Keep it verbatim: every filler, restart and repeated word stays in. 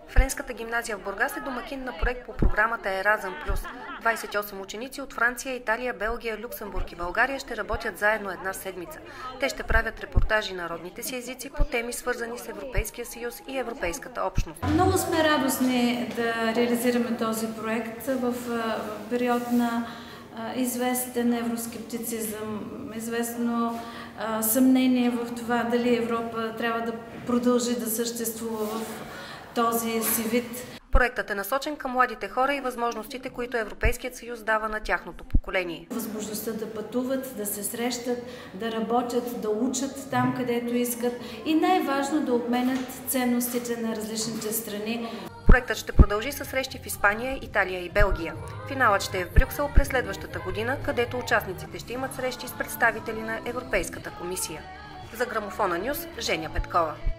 Френската гимназия в Бургас е домакин на проект по програмата Еразъм плюс. двадесет и осем ученици от Франция, Италия, Белгия, Люксембург и България ще работят заедно една седмица. Те ще правят репортажи на родните си езици по теми, свързани с Европейския съюз и Европейската общност. Много сме радостни да реализираме този проект в период на известен евроскептицизъм, известно съмнение в това дали Европа трябва да продължи да съществува в този си вид. Проектът е насочен към младите хора и възможностите, които Европейският съюз дава на тяхното поколение. Възможността да пътуват, да се срещат, да работят, да учат там, където искат и най-важно да обменят ценностите на различните страни. Проектът ще продължи със срещи в Испания, Италия и Белгия. Финалът ще е в Брюксел през следващата година, където участниците ще имат срещи с представители на Европейската комисия. За Грамофона Нюс, Женя Петкова.